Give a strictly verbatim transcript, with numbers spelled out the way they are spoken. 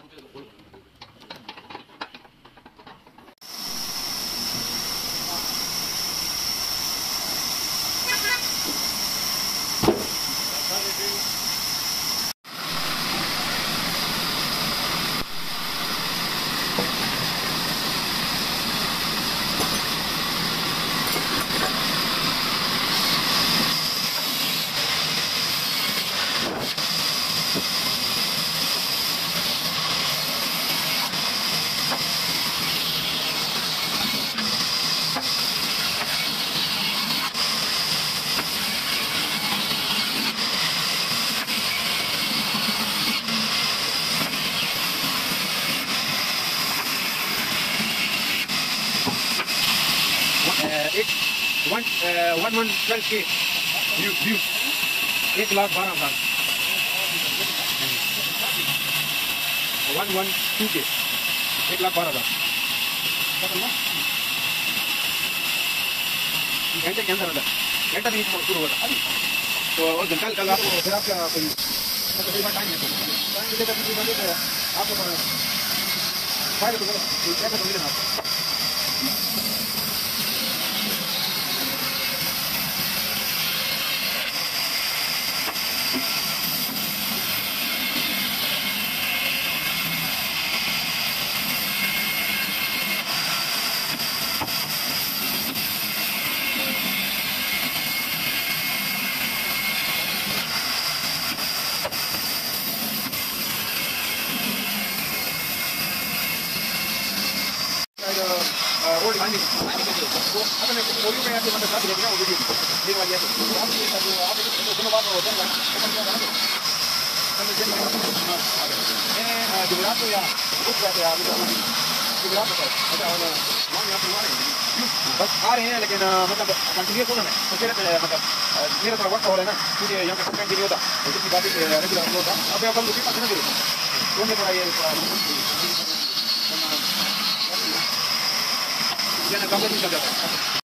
एक one one one twelve K view view एक लाख बारह हजार वन वन टू के एक लाख बारह हजार घंटे के अंदर अंदर घंटा भी शुरू होगा तो और कल कल आपको फिर आपका कोई तकरीबन टाइम है टाइम मिलेगा तकरीबन आपको फाइल तो क्या कर मिलेगा आपको ओल्ड लाइन वो अपने कोरियो में आके मतलब साथ देखना वो वीडियो ये वाली है तो आप ये जो आप दोनों बात होते हैं अपन क्या करेंगे हम जब मैं गुजरात या कुछ बात है आप गुजरात में अच्छा और वहां यहां पर मारेंगे बस आ रहे हैं लेकिन मतलब कंटिन्यूस होना है तो फिर मतलब मेरा थोड़ा वक्त हो रहा है ना क्योंकि यहाँ पे कंटेंट नहीं होता जितनी बातें रेगुलर होता अब अपन लोग पास ना करें तो मैं थोड़ा ये ये ना काम नहीं चल जाता